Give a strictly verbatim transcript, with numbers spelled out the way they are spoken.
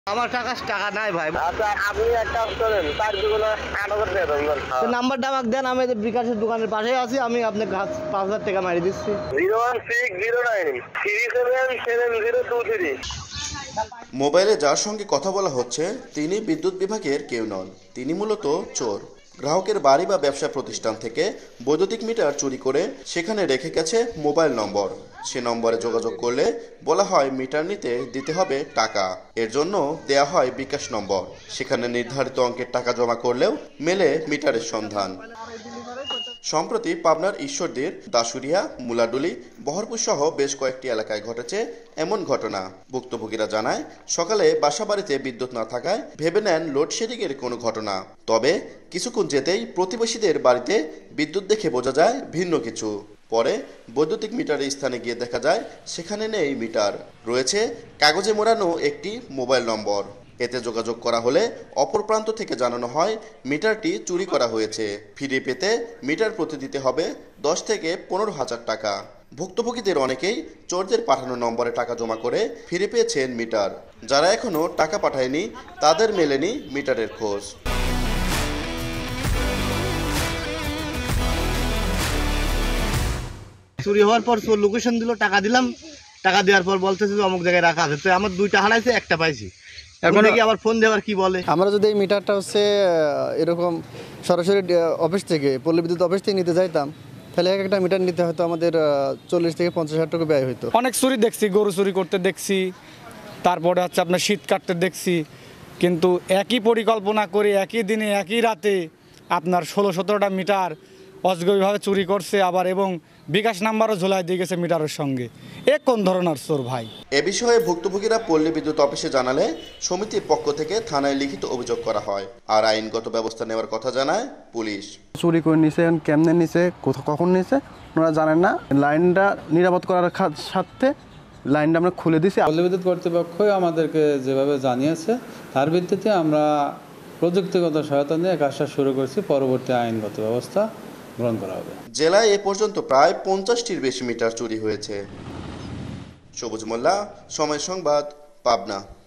আমার টাকা টাকা নাই ভাই। আচ্ছা আপনি এক কাজ করেন, তার দুগুলো আট হাজার টাকা দেবেন। নাম্বারটা আমাকে দেন, আমি বিকাশের দোকানের পাশে আছি, আমি আপনাকে পাঁচ হাজার টাকা মারি দিচ্ছি। Zero one six zero nine three seven seven zero two three. মোবাইলে যার সঙ্গে কথা বলা হচ্ছে তিনি বিদ্যুৎ বিভাগের কেউ নন, তিনি মূলত চোর। গ্রাহকের বাড়ি বা ব্যবসা প্রতিষ্ঠান থেকে বৈদ্যুতিক মিটার চুরি করে সেখানে রেখে গেছে মোবাইল নম্বর। সে নম্বরে যোগাযোগ করলে বলা হয় মিটার নিতে দিতে হবে টাকা, এর জন্য দেয়া হয় বিকাশ নম্বর। সেখানে নির্ধারিত অঙ্কের টাকা জমা করলেও মেলে মিটারের সন্ধান। সম্প্রতি পাবনার ঈশ্বরদীর দাসুরিয়া, মুলাডুলি, বহরপুর সহ বেশ কয়েকটি এলাকায় ঘটেছে এমন ঘটনা। ভুক্তভোগীরা জানায় সকালে বাসাবাড়িতে বিদ্যুৎ না থাকায় ভেবে নেন লোডশেডিং এর কোনো ঘটনা। তবে কিছুক্ষণ যেতেই প্রতিবেশীদের বাড়িতে বিদ্যুৎ দেখে বোঝা যায় ভিন্ন কিছু। পরে বৈদ্যুতিক মিটারের স্থানে গিয়ে দেখা যায় সেখানে নেই মিটার, রয়েছে কাগজে মোড়ানো একটি মোবাইল নম্বর। এতে যোগাযোগ করা হলে অপর প্রান্ত থেকে জানানো হয় মিটারটি চুরি করা হয়েছে, ফিরে পেতে মিটার প্রতি দিতে হবে দশ থেকে পনেরো হাজার টাকা। ভুক্তভোগীদের অনেকেই চোরদের পাঠানো নম্বরে টাকা জমা করে ফিরে পেয়েছেন মিটার। যারা এখনো টাকা পাঠায়নি তাদের মেলেনি মিটারের খোঁজ। চুরি হওয়ার পর চোর লোকেশন দিল, টাকা দিলাম, টাকা দেওয়ার পর বলতেছে যে অমুক জায়গায় রাখা আছে। তো আমার দুইটা হারাইছে, একটা পাইছি। এখন দেখি আবার ফোন দেওয়ার কি বলে। আমরা যদি এই মিটারটা হচ্ছে এরকম সরাসরি অফিস থেকে, পল্লী বিদ্যুৎ অফিস থেকে নিতে যাইতাম, তাহলে এক একটা মিটার নিতে হয়তো আমাদের চল্লিশ থেকে পঞ্চাশ হাজার টাকা ব্যয় হতো। অনেক চুরি দেখছি, গরু চুরি করতে দেখছি, তারপরে হচ্ছে আপনার শীত কাটতে দেখছি, কিন্তু একই পরিকল্পনা করে একই দিনে একই রাতে আপনার ষোলো সতেরোটা মিটার অজগবীভাবে চুরি করছে আবার, এবং বিকাশ নাম্বারও ঝোলাই দিয়ে গেছে মিটারের সঙ্গে। এ কোন ধরনের চোর ভাই? এ বিষয়ে ভুক্তভোগীরা পল্লী বিদ্যুৎ অফিসে জানালে সমিতির পক্ষ থেকে থানায় লিখিত অভিযোগ করা হয়, আর আইনগত ব্যবস্থা নেওয়ার কথা জানায় পুলিশ। চুরি করে নিছে, কেমনে নিছে, কোথাও কখন নিছে ওনারা জানেন না। লাইনটা নিরাপদ করার স্বার্থে লাইনটা আমরা খুলে দিছি। পল্লী বিদ্যুৎ কর্তৃপক্ষই আমাদেরকে যেভাবে জানিয়েছে তার ভিত্তিতে আমরা প্রযুক্তিগত সহায়তা নিয়ে কাজটা শুরু করছি। পরবর্তী আইনগত ব্যবস্থা গ্রহণ করা হবে। জেলায় এ পর্যন্ত প্রায় পঞ্চাশটির বেশি মিটার চুরি হয়েছে। সবুজ মোল্লা, সময় সংবাদ, পাবনা।